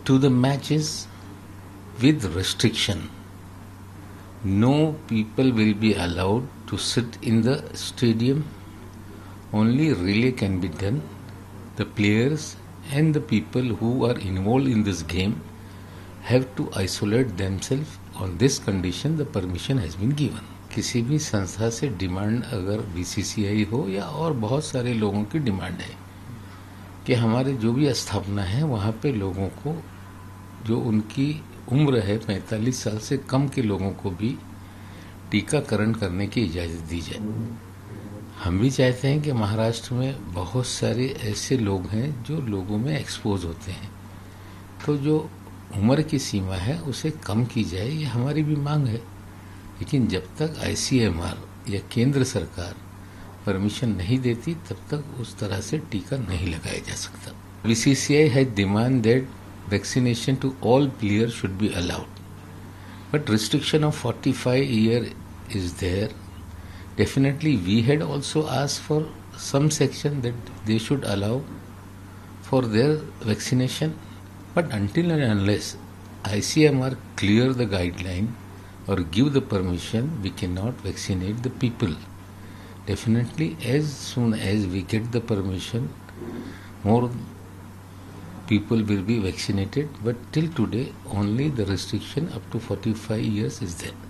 to the matches with restriction. No people will be allowed to sit in the stadium. Only relay can be done. The players and the people who are involved in this game have to isolate themselves. On this condition the permission has been given. किसी भी संस्था से demand अगर BCCI हो या और बहुत सारे लोगों की डिमांड है कि हमारे जो भी स्थापना है वहाँ पे लोगों को जो उनकी उम्र है 45 साल से कम के लोगों को भी टीकाकरण करने की इजाज़त दी जाए। हम भी चाहते हैं कि महाराष्ट्र में बहुत सारे ऐसे लोग हैं जो लोगों में एक्सपोज होते हैं, तो जो उम्र की सीमा है उसे कम की जाए, ये हमारी भी मांग है। लेकिन जब तक आईसीएमआर या केंद्र सरकार परमिशन नहीं देती तब तक उस तरह से टीका नहीं लगाया जा सकता। BCCI has demand that vaccination to all players should be allowed, but restriction of 45 year is there. Definitely we had also asked for some section that they should allow for their vaccination, but until and unless ICMR clear the guideline or give the permission, we cannot vaccinate the people. Definitely as soon as we get the permission, more people will be vaccinated, but till today only the restriction up to 45 years is there.